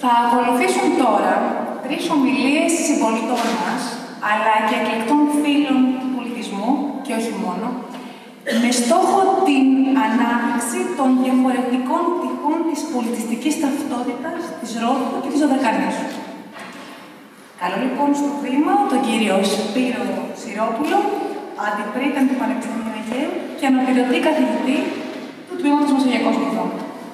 Θα ακολουθήσουν τώρα 3 ομιλίες συμπολιτών μας, αλλά και εκλεκτών φίλων του πολιτισμού, και όχι μόνο, με στόχο την ανάπτυξη των διαφορετικών τυπών της πολιτιστικής ταυτότητας της Ρόδου και της Δωδεκανήσου. Καλώ λοιπόν στο βήμα τον κύριο Σπύρο Σιρόπουλο, αντιπρίταν του Πανεπιστημίου Αιγαίου και αναπληρωτή καθηγητή του Τμήματος Μεσογειακών Σπουδών.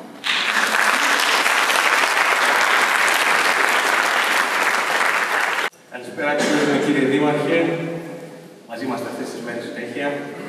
Καλησπέρα κύριε Δήμαρχε, μαζί είμαστε αυτές τις μέρες συνέχεια.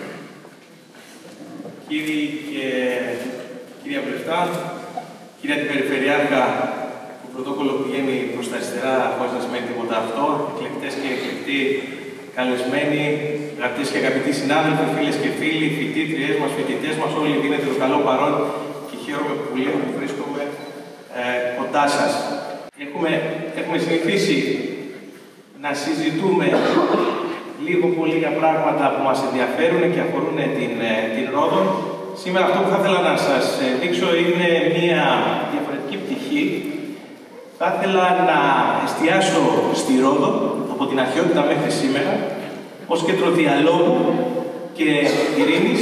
Κύριοι και κυρία Βουλευτά, κυρία την Περιφερειάρχα, το πρωτόκολλο πηγαίνει προς τα αριστερά χωρίς να σημαίνει τίποτα αυτό. Εκλεκτές και εκλεκτοί καλεσμένοι, αγαπητές και αγαπητοί συνάδελφοι, φίλες και φίλοι, φοιτήτριές μας, φοιτητές μας, όλοι δίνετε το καλό παρόν και χαίρομαι πολύ που βρίσκομαι κοντά σας. Έχουμε συνηθίσει να συζητούμε λίγο πολύ για πράγματα που μας ενδιαφέρουν και αφορούν την Ρόδο. Σήμερα αυτό που θα ήθελα να σας δείξω είναι μια διαφορετική πτυχή. Θα ήθελα να εστιάσω στη Ρόδο, από την αρχαιότητα μέχρι σήμερα, ως κέντρο διαλόγου και ειρήνης.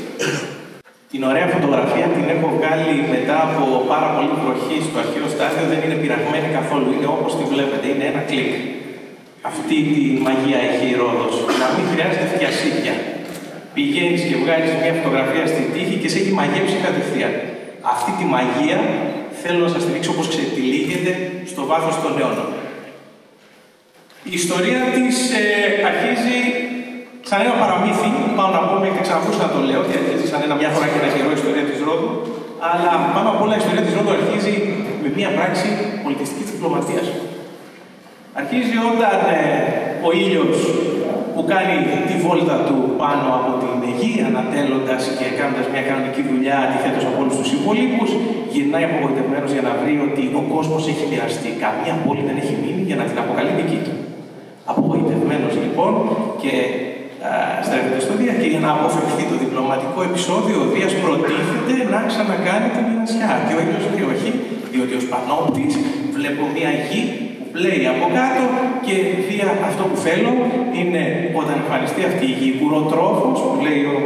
Την ωραία φωτογραφία την έχω βγάλει μετά από πάρα πολύ βροχή στο αρχαίο στάδιο, δεν είναι πειραγμένη καθόλου, είναι όπως τη βλέπετε, είναι ένα κλικ. Αυτή τη μαγεία έχει η Ρόδος. Να μην χρειάζεται φτιασίδια. Πηγαίνεις και βγάζεις μια φωτογραφία στην τύχη και σε έχει μαγεύσει κατευθείαν. Αυτή τη μαγεία θέλω να σας τη δείξω όπως ξετυλίγεται στο βάθος των αιώνων. Η ιστορία της αρχίζει σαν ένα παραμύθι, πάω να πω, μέχρι ξανακούσα να το λέω, ότι αρχίζει σαν μια φορά και ένα καιρό η ιστορία της Ρόδου, αλλά πάνω απ' όλα η ιστορία της Ρόδου αρχίζει με μια πράξη πολιτιστικής διπλωματίας. Αρχίζει όταν ο ήλιος που κάνει τη βόλτα του πάνω από την γη, ανατέλλοντας και κάνοντας μια κανονική δουλειά αντιθέτως από όλους τους υπολείπους, γυρνάει απογοητευμένος για να βρει ότι ο κόσμος έχει μοιραστεί. Καμία πόλη δεν έχει μείνει για να την αποκαλεί δική του. Απογοητευμένος λοιπόν και στρέφεται στο Δία και για να αποφευχθεί το διπλωματικό επεισόδιο, ο Δίας προτίθεται να ξανακάνει τη μοιρασιά. Και ο ήλιος λέει όχι, διότι ως πανόπτης βλέπω μια γη λέει από κάτω και Δία, αυτό που θέλω είναι όταν εμφανιστεί αυτή η γη κουροτρόφος, που λέει ο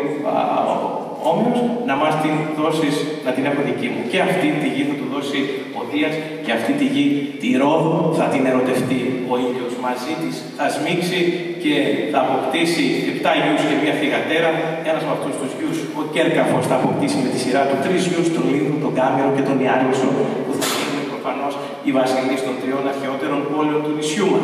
Όμηρος, να μας την δώσεις, να την έχω δική μου. Και αυτή τη γη θα του δώσει ο Δίας και αυτή τη γη, τη Ρόδο, θα την ερωτευτεί ο ήλιος. Μαζί της θα σμίξει και θα αποκτήσει 7 γιους και μια θυγατέρα. Ένας από αυτούς τους γιους, ο Κέρκαφος, θα αποκτήσει με τη σειρά του 3 γιους, τον Λίνδο, τον Κάμερο και τον Ιάριουσο, που θα είναι προφανώς οι βασιλείς των 3 αρχαιότερων πόλεων του νησιού μας.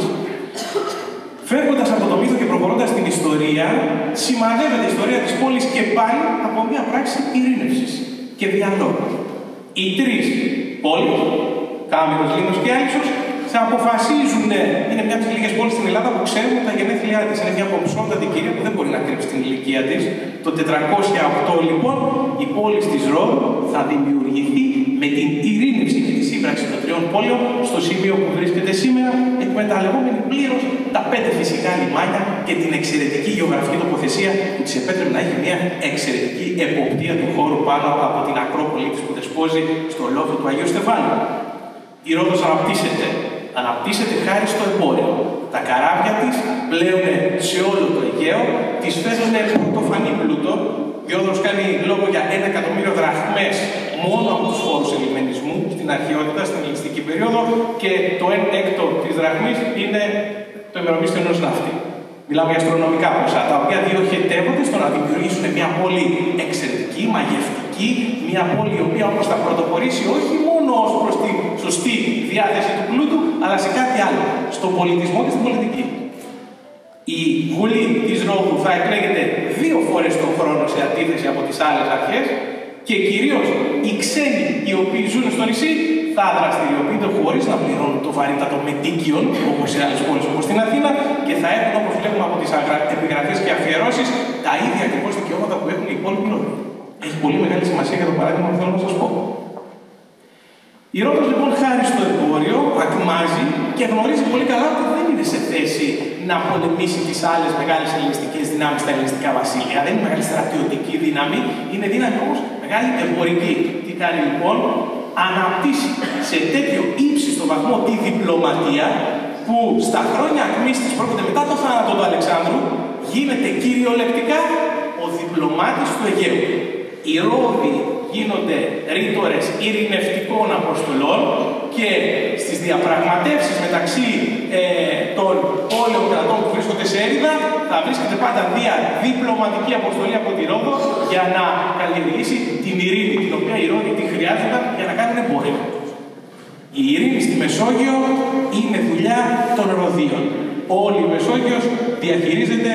Φεύγοντας από το μύθο και προχωρώντας στην ιστορία, σημαδεύεται η ιστορία της πόλης και πάλι από μια πράξη ειρήνευσης και διαλόγου. Οι 3 πόλεις, Κάμερος, Λίνος και Άλυσος, θα αποφασίζουν, είναι μια από τις λίγες πόλεις στην Ελλάδα που ξέρουν τα γενέθλιά της. Είναι μια κομψότατη κυρία που δεν μπορεί να κρύψει την ηλικία της. Το 408 λοιπόν, η πόλη της Ρόδου θα δημιουργηθεί με την ειρήνευση και τη σύμπραξη των 3 πόλεων στο σημείο που βρίσκεται σήμερα, εκμεταλλευόμενη πλήρως τα 5 φυσικά λιμάνια και την εξαιρετική γεωγραφική τοποθεσία που της επέτρεπε να έχει μια εξαιρετική εποπτεία του χώρου πάνω από την Ακρόπολη της που δεσπόζει στο λόφο του Αγίου Στεφάνου. Η Ρόδος αναπτύσσεται χάρη στο εμπόριο. Τα καράβια της πλέουν σε όλο το Αιγαίο, της φέρνουν πρωτοφανή πλούτο. Η Ρόδος κάνει λόγο για 1.000.000 δραχμές μόνο από τους φόρους ελιμενισμού στην αρχαιότητα, στην ελληνιστική περίοδο, και το 1/6 της δραχμής είναι το ημερομίσθιο ενός ναύτη. Μιλάμε για αστρονομικά ποσά, τα οποία διοχετεύονται στο να δημιουργήσουν μια πόλη εξαιρετική, μαγευτική, μια πόλη η οποία όμως θα πρωτοπορήσει όχι μόνο ως προς τη σωστή διάθεση του πλούτου, αλλά σε κάτι άλλο, στον πολιτισμό και στην πολιτική. Η Βουλή της Ρόδου θα εκλέγεται 2 φορές τον χρόνο σε αντίθεση από τις άλλες αρχές και κυρίως οι ξένοι οι οποίοι ζουν στο νησί θα δραστηριοποιούνται χωρίς να πληρώνουν το βαρύτατο μετίκιον όπως σε άλλες πόλεις όπως στην Αθήνα και θα έχουν, όπως βλέπουμε από τις επιγραφές και αφιερώσεις, τα ίδια ακριβώς δικαιώματα που έχουν οι υπόλοιποι Ρόδοι. Έχει πολύ μεγάλη σημασία για το παράδειγμα που θέλω να σας πω. Η Ρόδος λοιπόν χάρη στο εμπόριο ακμάζει και γνωρίζει πολύ καλά ότι δεν είναι σε θέση να πολεμήσει τις άλλες μεγάλες ελληνιστικές δυνάμεις στα ελληνιστικά βασίλεια. Δεν είναι μεγάλη στρατιωτική δύναμη, είναι δύναμη όμως μεγάλη εμπορική. Τι κάνει λοιπόν, αναπτύσσει σε τέτοιο ύψιστο στο βαθμό τη διπλωματία που στα χρόνια ακμής της πρόκειται μετά το θάνατο του Αλεξάνδρου γίνεται κυριολεκτικά ο διπλωμάτης του Αιγαίου. Οι Ρώδοι γίνονται ρήτορες ειρηνευτικών αποστολών και στις διαπραγματεύσεις μεταξύ των πόλεων κρατών που βρίσκονται σε έρηδα θα βρίσκεται πάντα μια διπλωματική αποστολή από τη Ρόδο για να καλλιεργήσει την ειρήνη, την οποία οι Ρώδοι τη χρειάζονταν για να κάνουν εμπόριο. Η ειρήνη στη Μεσόγειο είναι δουλειά των Ρωδίων. Όλη η Μεσόγειος διαχειρίζεται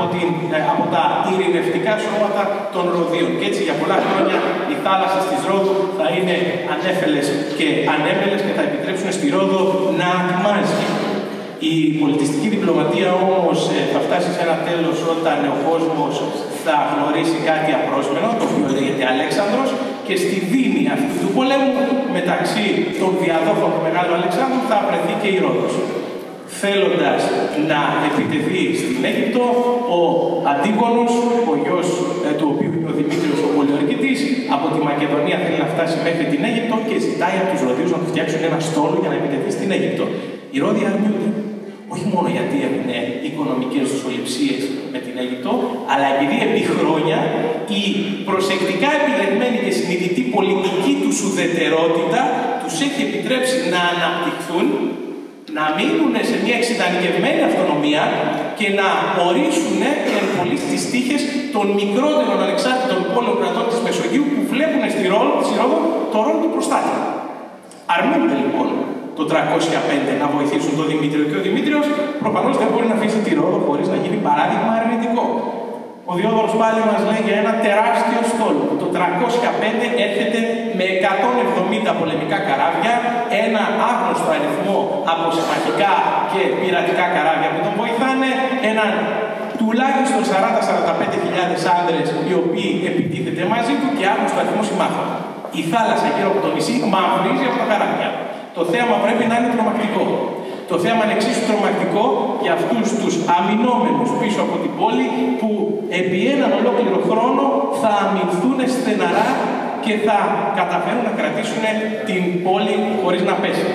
από τα ειρηνευτικά σώματα των Ρωδίων. Και έτσι για πολλά χρόνια οι θάλασσες της Ρόδου θα είναι ανέφελες και ανέμελες και θα επιτρέψουν στη Ρόδο να ατμάζει. Η πολιτιστική διπλωματία όμως θα φτάσει σε ένα τέλος όταν ο κόσμος θα γνωρίσει κάτι απρόσμενο, το οποίο λέγεται Αλέξανδρος, και στη δίνη αυτού του πολέμου μεταξύ των διαδόχων του Μεγάλου Αλεξάνδρου θα βρεθεί και η Ρόδος. Θέλοντας να επιτεθεί στην Αίγυπτο, ο Αντίγονος, ο γιος του οποίου είναι ο Δημήτριος ο Πολιορκητής, από τη Μακεδονία θέλει να φτάσει μέχρι την Αίγυπτο και ζητάει από τους Ρωδίους να του φτιάξουν ένα στόλο για να επιτεθεί στην Αίγυπτο. Οι Ρώδοι αρνούνται. Όχι μόνο γιατί έχουν οικονομικές δυσοληψίες με την Αίγυπτο, αλλά επειδή επί χρόνια η προσεκτικά επιλεγμένη και συνειδητή πολιτική τους ουδετερότητα τους έχει επιτρέψει να αναπτυχθούν, να μείνουν σε μια εξειδανικευμένη αυτονομία και να ορίσουν εν πολύ τις τύχες των μικρότερων ανεξάρτητων πόλεων κρατών της Μεσογείου που βλέπουν στη Ρόδο το ρόλο του προστάτη. Αρνούνται λοιπόν το 305 να βοηθήσουν τον Δημήτριο και ο Δημήτριος προφανώς δεν μπορεί να αφήσει τη Ρόδο χωρίς να γίνει παράδειγμα αρνητικό. Ο Διόδωρος πάλι μας λέει για ένα τεράστιο στόλο που το 305 έρχεται με 170 πολεμικά καράβια, ένα άγνωστο αριθμό από συμμαχικά και πειρατικά καράβια που τον βοηθάνε, έναν τουλάχιστον 40-45.000 άνδρες οι οποίοι επιτίθεται μαζί του και άγνωστο αριθμό συμμάχων. Η θάλασσα γύρω από το νησί μαυρίζει από τα καράβια. Το θέαμα πρέπει να είναι τρομακτικό. Το θέαμα είναι εξίσου τρομακτικό για αυτούς τους αμυνόμενους πίσω από την πόλη που επί έναν ολόκληρο χρόνο θα αμυνθούν στεναρά και θα καταφέρουν να κρατήσουν την πόλη χωρίς να πέσει.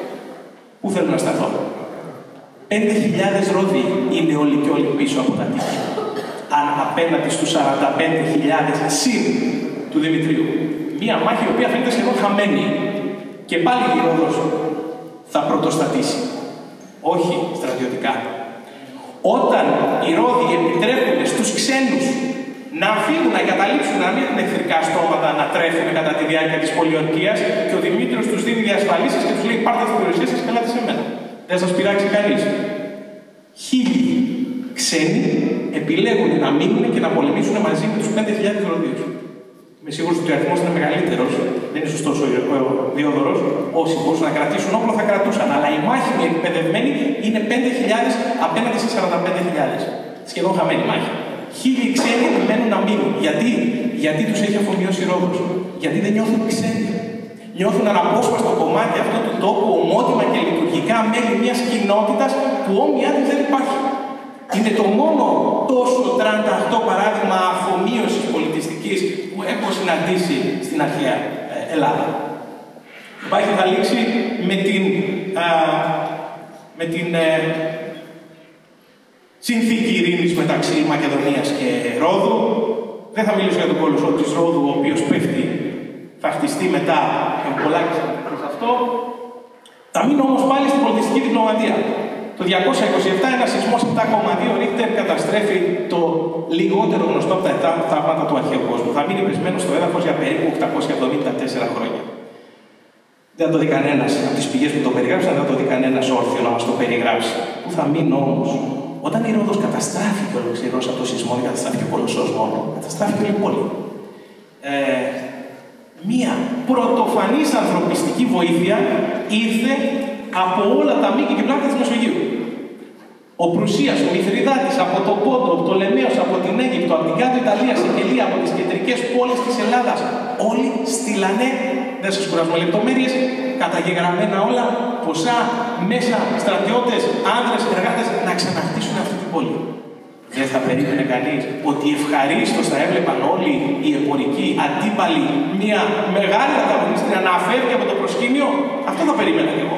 Πού θέλω να σταθώ? 5.000 Ρώδοι είναι όλοι και όλοι πίσω από τα τείχη. Αν απέναντι στους 45.000 συν του Δημητρίου. Μία μάχη η οποία φαίνεται σχεδόν χαμένη. Και πάλι η Ρόδος θα πρωτοστατήσει. Όχι στρατιωτικά. Όταν οι Ρώδοι επιτρέπουν στους ξένους να φύγουν, να εγκαταλείψουν, να μην έχουν εχθρικά στόματα, να τρέφουν κατά τη διάρκεια της πολιορκίας και ο Δημήτριος τους δίνει διασφαλίσεις και τους λέει: πάρτε τις περιουσίες σας και ελάτε σε μένα. Δεν σας πειράξει κανείς. 1.000 ξένοι επιλέγουν να μείνουν και να πολεμήσουν μαζί με τους 5.000 Ρωδίους. Είμαι σίγουρος ότι ο αριθμός είναι μεγαλύτερος, δεν είναι σωστός ο Διόδωρος. Όσοι μπορούσαν να κρατήσουν όπλο θα κρατούσαν. Αλλά η μάχη με εκπαιδευμένη είναι 5.000 απέναντι σε 45.000. Σχεδόν χαμένη μάχη. 1.000 ξένοι μένουν να μείνουν. Γιατί τους έχει αφομοιώσει η Ρόδος? Γιατί δεν νιώθουν ξένοι. Νιώθουν αναπόσπαστο κομμάτι αυτού του τόπου, ομότιμα και λειτουργικά μέλη μιας κοινότητας που όμοιά της δεν υπάρχει. Είναι το μόνο τόσο 38 παράδειγμα αφομοίωσης πολιτιστικής που έχω συναντήσει στην αρχαία Ελλάδα. Υπάρχει θα λήξει με την συνθήκη ειρήνης μεταξύ Μακεδονίας και Ρόδου. Δεν θα μιλήσω για τον κόλωσο της Ρόδου, ο οποίος πέφτει, θα χτιστεί μετά εμπολάκης προς αυτό. Θα μείνω όμως πάλι στην πολιτιστική διπλωματία. Το 227 ένας σεισμός 7,2 Ρίχτερ καταστρέφει το λιγότερο γνωστό από τα θαύματα του αρχαίου κόσμου. Θα μείνει πεσμένο στο έδαφος για περίπου 874 χρόνια. Δεν θα το δει κανένας από τις πηγές που το περιγράψαν, δεν θα το δει κανένας όρθιο να μας το περιγράψει. Πού θα μείνω όμως? Όταν η Ρόδος καταστράφηκε ολοκληρώς από το σεισμό, δεν καταστράφηκε ο Κολοσσός μόνο, καταστράφηκε όλη η πόλη. Μία πρωτοφανής ανθρωπιστική βοήθεια ήρθε από όλα τα μήκη και πλάκα της Μεσογείου. Ο Προυσίας, ο Μηθριδάτης, από τον Πόντο, ο Πτολεμαίος, από την Αίγυπτο, από την κάτω Ιταλία, Σικελία, από τις κεντρικές πόλεις της Ελλάδας. Όλοι στείλανε, δεν σας κουράζουμε λεπτομέρειες, καταγεγραμμένα όλα, ποσά, μέσα, στρατιώτες, άνδρες, εργάτες, να ξαναχτίσουν αυτή την πόλη. Δεν θα περίμενε κανείς ότι ευχαρίστως θα έβλεπαν όλοι οι εμπορικοί αντίπαλοι μια μεγάλη ανταγωνίστρια να φεύγει από το προσκήνιο? Αυτό θα περίμενα κι εγώ. Και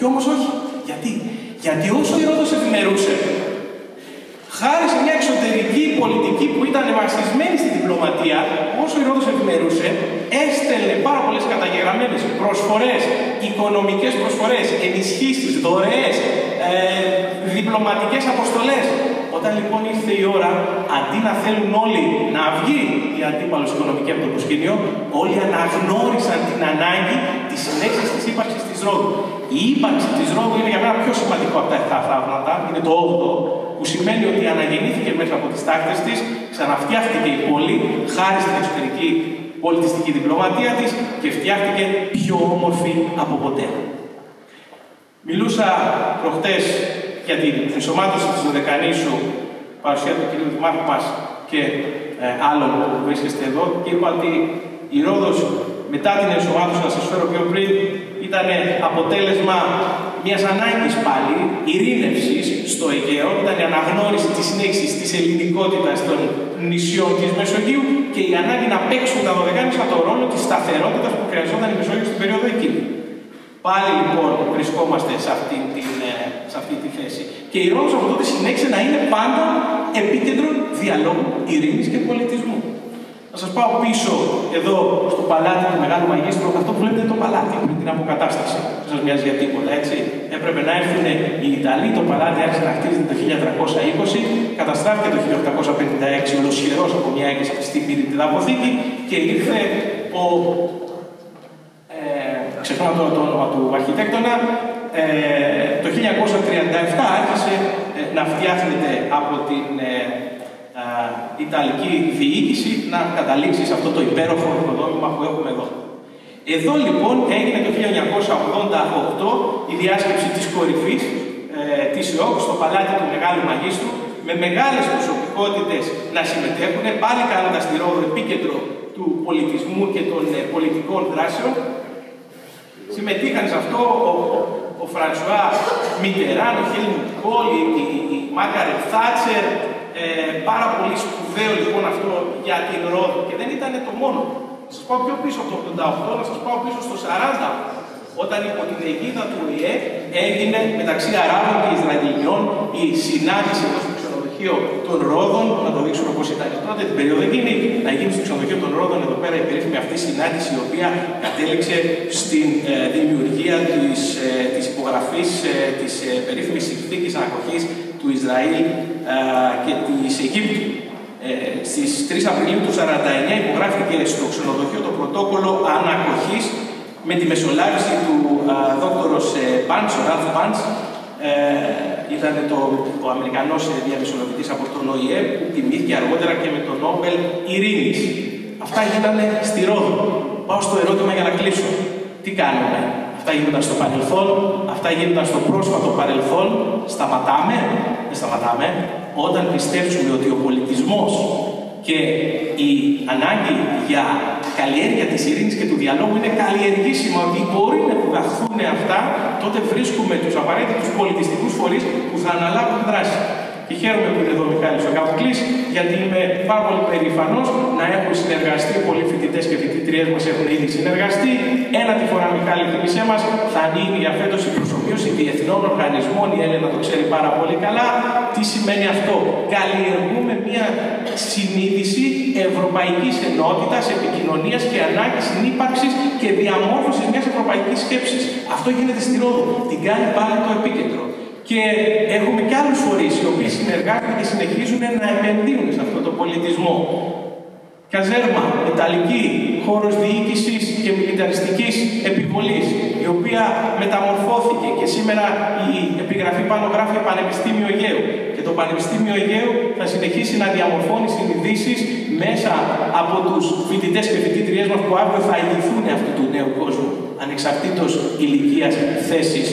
Και όμως όχι. Γιατί όσο η Ρόδος ευημερούσε, χάρη σε μια εξωτερική πολιτική που ήταν βασισμένη στη διπλωματία, όσο η Ρόδος ευημερούσε, έστελνε πάρα πολλές καταγεγραμμένες προσφορές, οικονομικές προσφορές, ενισχύσεις, δωρεές, διπλωματικές αποστολές. Όταν λοιπόν ήρθε η ώρα, αντί να θέλουν όλοι να βγει η αντίπαλος οικονομική από το προσκήνιο, όλοι αναγνώρισαν την ανάγκη της συνέχισης της ύπαρξης της Ρόδου. Η ύπαρξη της Ρόδου είναι για μένα πιο σημαντικό από τα 7 θαύματα, είναι το 8ο, που σημαίνει ότι αναγεννήθηκε μέσα από τις τάχτες της, ξαναφτιάχτηκε η πόλη, χάρη στην εξωτερική πολιτιστική διπλωματία της και φτιάχτηκε πιο όμορφη από ποτέ. Μιλούσα προχτές για την ενσωμάτωση της Δωδεκανήσου, παρουσία του κ. Δημάρχου μας και άλλων που βρίσκεστε εδώ, και είπα ότι η Ρόδος μετά την ενσωμάτωση, να σας φέρω πιο πριν, ήταν αποτέλεσμα μιας ανάγκης πάλι ειρήνευσης στο Αιγαίο, ήταν η αναγνώριση της συνέχισης της ελληνικότητας των νησιών της Μεσογείου και η ανάγκη να παίξουν τα Δωδεκάνησα το ρόλο της σταθερότητας που χρειαζόταν η Μεσόγειος στην περίοδο εκείνη. Πάλι λοιπόν βρισκόμαστε σε αυτή τη θέση. Και η Ρόδος από τότε συνέχισε να είναι πάντα επίκεντρο διαλόγου, ειρήνης και πολιτισμού. Να σας πάω πίσω εδώ στο παλάτι του Μεγάλου Μαγίστρου, αυτό που βλέπετε το παλάτι πριν την αποκατάσταση. Δεν σας μοιάζει για τίποτα, έτσι. Έπρεπε να έρθουν οι Ιταλοί, το παλάτι άρχισε να χτίζεται το 1320, καταστράφηκε το 1856 ολοσχερός από μια έκκληση στη Πυρηνική Αποθήκη και ήρθε ο. Ξεχνάω το όνομα του αρχιτέκτονα. Το 1937 άρχισε να φτιάχνεται από την Ιταλική διοίκηση να καταλήξει σε αυτό το υπέροχο οικοδόμημα που έχουμε εδώ. Εδώ λοιπόν έγινε το 1988 η διάσκεψη της κορυφής της ΕΟΚ στο παλάτι του Μεγάλου Μαγίστρου, με μεγάλες προσωπικότητες να συμμετέχουν, πάλι κάνοντας τη Ρόδο επίκεντρο του πολιτισμού και των πολιτικών δράσεων. Συμμετείχαν σε αυτό ο Φρανσουά Μιτεράν, ο Χέλμουντ Κόλ, η Μάργαρετ Θάτσερ. Πάρα πολύ σπουδαίο λοιπόν αυτό για την Ρόδο. Και δεν ήταν το μόνο. Να σας πάω πιο πίσω από το 88, να σας πάω πίσω στο 40, όταν υπό την αιγίδα του ΟΗΕ έγινε μεταξύ Αράβων και Ισραηλινών η συνάντηση εδώ στο ξενοδοχείο των Ρόδων. Να το δείξουμε όπως ήταν τότε την περίοδο εκείνη, να γίνει στο ξενοδοχείο των Ρόδων εδώ πέρα η περίφημη αυτή συνάντηση, η οποία κατέληξε στην δημιουργία της υπογραφής της περίφημης συνθήκης ανακοχής του Ισραήλ και της Αιγύπτου. Στις 3 Απριλίου του 1949 υπογράφηκε στο ξενοδοχείο το πρωτόκολλο ανακοχής με τη μεσολάβηση του δόκτωρος Πάντς, ο Ραλφ Πάντς. Ήταν ο Αμερικανός διαμεσολαβητής από τον ΟΗΕ που τιμήθηκε αργότερα και με το Νόμπελ Ειρήνης. Αυτά γίνανε στη Ρόδο. Πάω στο ερώτημα για να κλείσω. Τι κάνουμε? Αυτά γίνονταν στο παρελθόν, αυτά γίνονταν στο πρόσφατο παρελθόν. Σταματάμε? Δεν σταματάμε. Όταν πιστέψουμε ότι ο πολιτισμός και η ανάγκη για καλλιέργεια της ειρήνης και του διαλόγου είναι καλλιεργήσιμα, ότι μπορεί να διδαχθούν αυτά, τότε βρίσκουμε τους απαραίτητους πολιτιστικούς φορείς που θα αναλάβουν δράση. Και χαίρομαι που είναι εδώ ο Μιχάλης ο Καπουκλής, γιατί είμαι πάρα πολύ περήφανος να έχουν συνεργαστεί. Πολλοί φοιτητές και φοιτήτριές μας έχουν ήδη συνεργαστεί. Ένα τη φορά, Μιχάλη, θύμισέ μας, θα ανοίγει η φέτος η προσωμείωση διεθνών οργανισμών. Η Έλενα το ξέρει πάρα πολύ καλά. Τι σημαίνει αυτό? Καλλιεργούμε μια συνείδηση ευρωπαϊκής ενότητας, επικοινωνίας και ανάγκη συνύπαρξης και διαμόρφωσης μιας ευρωπαϊκής σκέψης. Αυτό γίνεται στη Ρόδο. Την κάνει πάλι το επίκεντρο. Και έχουμε και άλλους φορείς οι οποίοι συνεργάζονται και συνεχίζουν να επενδύουν σε αυτό το πολιτισμό. Καζέρμα, Ιταλική, χώρος διοίκησης και μιλιταριστικής επιβολής, η οποία μεταμορφώθηκε και σήμερα η επιγραφή πάνω γράφει Πανεπιστήμιο Αιγαίου. Και το Πανεπιστήμιο Αιγαίου θα συνεχίσει να διαμορφώνει συνειδήσεις μέσα από τους φοιτητές και φοιτήτριές μας που αύριο θα ηγηθούν αυτού του νέου κόσμου, ανεξαρτήτως ηλικίας, θέσης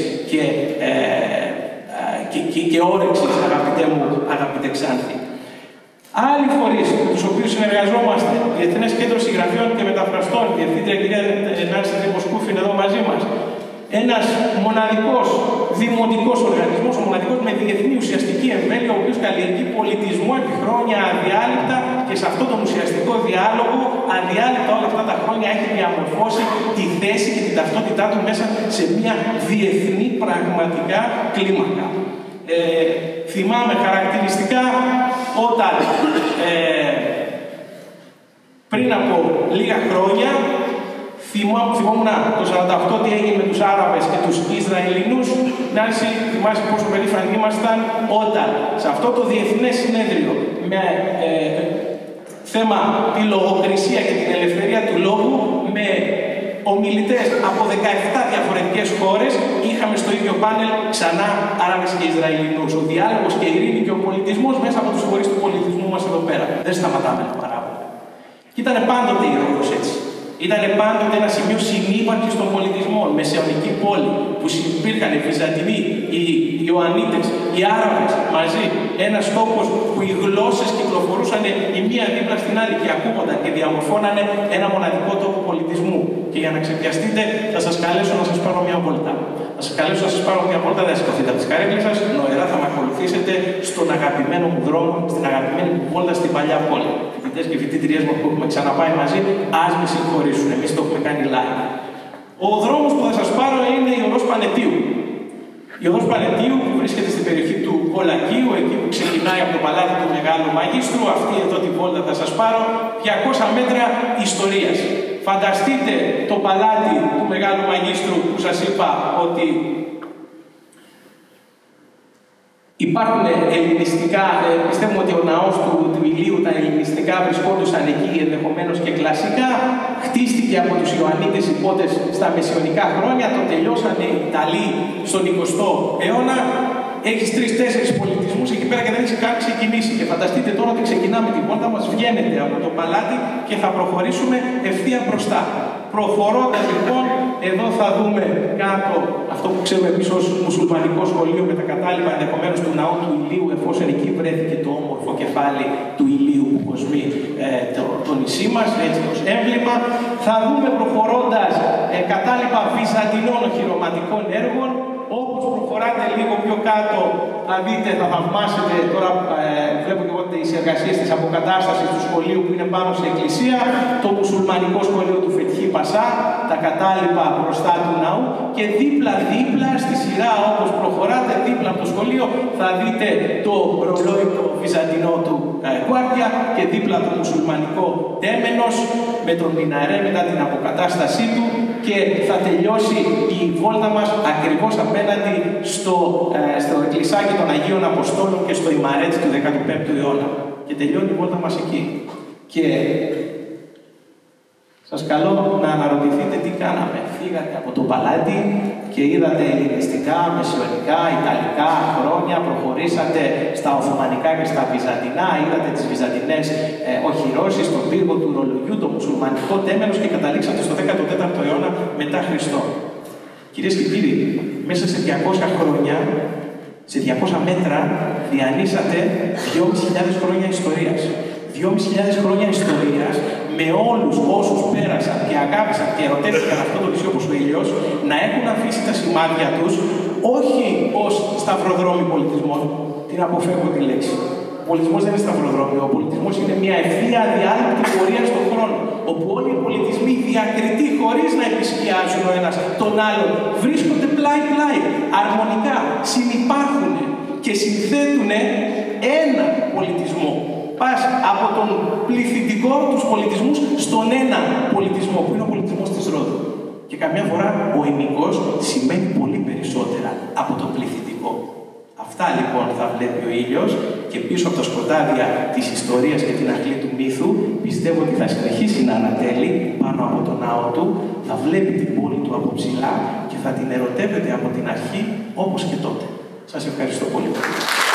και όρεξης, αγαπητέ μου, αγαπητέ Ξάνθη. Άλλοι φορείς, τους οποίους συνεργαζόμαστε, Διεθνές Κέντρο Συγγραφείων και Μεταφραστών, η Διευθύντρια κυρία Νάνση Τριμποσκούφη είναι εδώ μαζί μας. Ένας μοναδικός δημοτικός οργανισμός, ο μοναδικός με διεθνή ουσιαστική εμβέλεια, ο οποίος καλλιεργεί πολιτισμό επί χρόνια αδιάλειπτα και σε αυτόν τον ουσιαστικό διάλογο, αδιάλειπτα όλα αυτά τα χρόνια, έχει διαμορφώσει τη θέση και την ταυτότητά του μέσα σε μια διεθνή πραγματικά κλίμακα. Θυμάμαι χαρακτηριστικά όταν πριν από λίγα χρόνια θυμόμουν το 1948 τι έγινε με τους Άραβες και τους Ισραηλινούς. Νάση, θυμάσαι πόσο περήφανοι ήμασταν όταν σε αυτό το διεθνές συνέδριο με θέμα τη λογοκρισία και την ελευθερία του λόγου, με ομιλητές από 17 διαφορετικές χώρες, είχαμε στο ίδιο πάνελ ξανά Άραβες και Ισραηλινούς. Ο διάλογος και η ειρήνη και ο πολιτισμός μέσα από τους φορείς του πολιτισμού μας εδώ πέρα. Δεν σταματάμε να παράγουμε. Και ήταν πάντοτε η Ρόδος έτσι. Ήταν πάντοτε ένα σημείο συνύπαρξης των πολιτισμών, μεσαιωνική πόλη, που υπήρχαν οι Βυζαντινοί, οι Ιωαννίτες, οι Άραβες μαζί. Ένας τόπος που οι γλώσσες κυκλοφορούσαν η μία δίπλα στην άλλη και ακούγονταν και διαμορφώνανε ένα μοναδικό τόπο πολιτισμού. Και για να ξεπιαστείτε, θα σας καλέσω να σας πάρω μια βόλτα. Θα σας καλέσω να σας πάρω μια βόλτα, δεν σηκωθείτε από τις καρέκλες σας, νοερά θα με ακολουθήσετε στον αγαπημένο μου δρόμο, στην αγαπημένη μου βόλτα στην παλιά πόλη. Φοιτητές και φοιτήτριές μου που έχουμε ξαναπάει μαζί, ας με συγχωρήσουν, εμείς το έχουμε κάνει live. Ο δρόμος που θα σας πάρω είναι η οδός Πανετίου. Η οδός Πανετίου που βρίσκεται στην περιοχή του Κολακίου, εκεί που ξεκινάει από το παλάτι του Μεγάλου Μαγίστρου. Αυτή εδώ τη βόλτα θα σας πάρω, 200 μέτρα ιστορίας. Φανταστείτε το παλάτι του Μεγάλου Μαγίστρου που σας είπα ότι υπάρχουν ελληνιστικά, πιστεύουμε ότι ο ναός του Ηλίου, τα ελληνιστικά βρισκόντουσαν εκεί ενδεχομένως και κλασικά. Χτίστηκε από τους Ιωαννίτες υπότες στα μεσαιωνικά χρόνια, το τελειώσανε οι Ιταλοί στον 20ο αιώνα. Έχεις 3-4 πολιτισμούς εκεί πέρα και δεν έχεις καν ξεκινήσει. Και φανταστείτε τώρα ότι ξεκινάμε την πόρτα μας, βγαίνετε από το παλάτι και θα προχωρήσουμε ευθεία μπροστά. Προχωρώντας λοιπόν, εδώ θα δούμε κάτω αυτό που ξέρουμε εμείς ως μουσουλμανικό σχολείο με τα κατάλοιπα ενδεχομένως του ναού του Ηλίου, εφόσον εκεί βρέθηκε το όμορφο κεφάλι του Ηλίου που κοσμεί το νησί μας, έτσι ως έμβλημα. Θα δούμε προχωρώντας κατάλοιπα βυζαντινών οχυρωματικών έργων. Όπως προχωράτε λίγο πιο κάτω, θα δείτε, θα θαυμάσετε, τώρα βλέπω και εγώ τις εργασίες της αποκατάστασης του σχολείου που είναι πάνω σε εκκλησία, το μουσουλμανικό σχολείο του Φετχή Πασά, τα κατάλοιπα μπροστά του ναού και δίπλα στη σειρά όπως προχωράτε, δίπλα από το σχολείο, θα δείτε το ρολόι το βυζαντινό του Γκουάρδια και δίπλα το μουσουλμανικό Τέμενος με τον Μιναρέ μετά την αποκατάστασή του και θα τελειώσει η βόλτα μας ακριβώς απέναντι στο εκκλησάκι των Αγίων Αποστόλων και στο Ιμαρέτ του 15ου αιώνα. Και τελειώνει η βόλτα μας εκεί. Και σας καλώ να αναρωτηθείτε τι κάναμε. Φύγατε από το παλάτι και είδατε ελληνιστικά, μεσαιωνικά, ιταλικά χρόνια, προχωρήσατε στα Οθωμανικά και στα Βυζαντινά, είδατε τις βυζαντινές οχυρώσεις, τον πύργο του ρολογιού, το μουσουλμανικό Τέμενος και καταλήξατε στο 14ο αιώνα μετά Χριστό. Κυρίες και κύριοι, μέσα σε 200 χρόνια, σε 200 μέτρα, διανύσατε 2.500 χρόνια ιστορίας. 2.500 χρόνια ιστορίας με όλους όσους πέρασαν και αγάπησαν και ερωτεύτηκαν αυτό το νησί όπως ο ήλιος, να έχουν αφήσει τα σημάδια τους όχι ως σταυροδρόμοι πολιτισμών, την αποφεύγω τη λέξη. Ο πολιτισμός δεν είναι σταυροδρόμιο, ο πολιτισμός είναι μια ευθεία αδιάλειπτη πορεία στον χρόνο, όπου όλοι οι πολιτισμοί διακριτοί χωρίς να επισκιάζουν ο ένας τον άλλον, βρίσκονται πλάι-πλάι, αρμονικά, συνυπάρχουν και συνθέτουν ένα πολιτισμό. Πας από τον πληθυντικό τους πολιτισμούς στον ένα πολιτισμό, που είναι ο πολιτισμός της Ρόδου. Και καμιά φορά ο ημικός σημαίνει πολύ περισσότερα από το πληθυντικό. Αυτά λοιπόν θα βλέπει ο ήλιος και πίσω από τα σκοτάδια της ιστορίας και την αχλή του μύθου πιστεύω ότι θα συνεχίσει να ανατέλει πάνω από τον ναό του, θα βλέπει την πόλη του από ψηλά και θα την ερωτεύεται από την αρχή όπως και τότε. Σας ευχαριστώ πολύ.